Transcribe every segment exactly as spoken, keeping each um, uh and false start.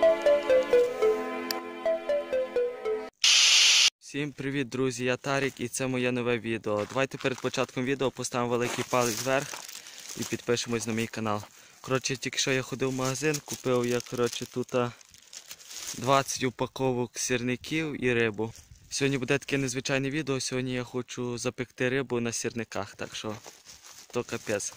Всім привіт, друзі, я Тарік і це моє нове відео. Давайте перед початком відео поставимо великий палець вверх і підпишемось на мій канал. Коротше, тільки що я ходив в магазин, купив я, коротше, тут двадцять упаковок сірників і рибу. Сьогодні буде таке незвичайне відео, сьогодні я хочу запекти рибу на сірниках, так що то капець.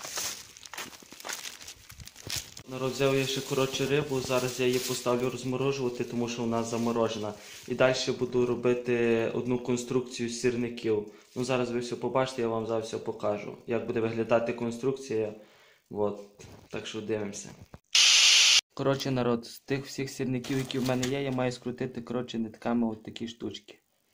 Народ, взяв я ще, коротше, рибу, зараз я її поставлю розморожувати, тому що вона заморожена. І далі буду робити одну конструкцію з сірників. Ну, зараз ви все побачите, я вам зараз все покажу, як буде виглядати конструкція. От. Так що дивимося. Коротше, народ, з тих всіх сірників, які в мене є, я маю скрутити, коротше, нитками от такі штучки.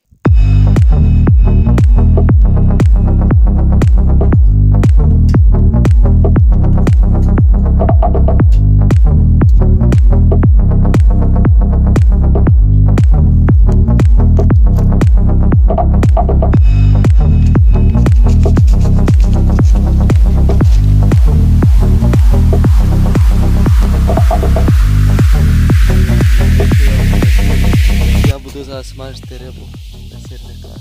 Я буду зараз смажити рибу на сірниках.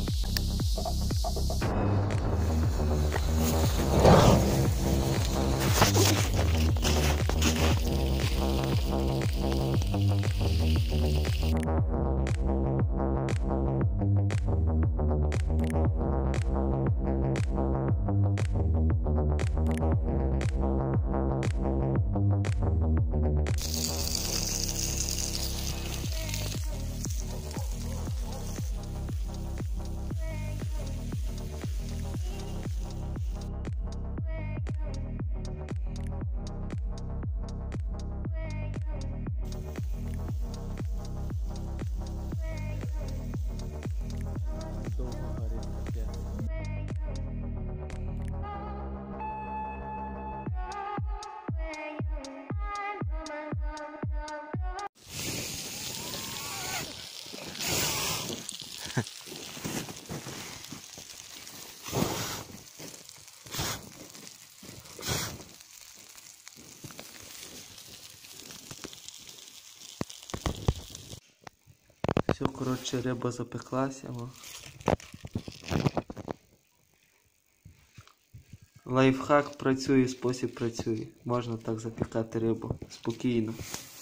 Все, коротше, риба запеклася. О. Лайфхак працює, спосіб працює. Можна так запікати рибу спокійно.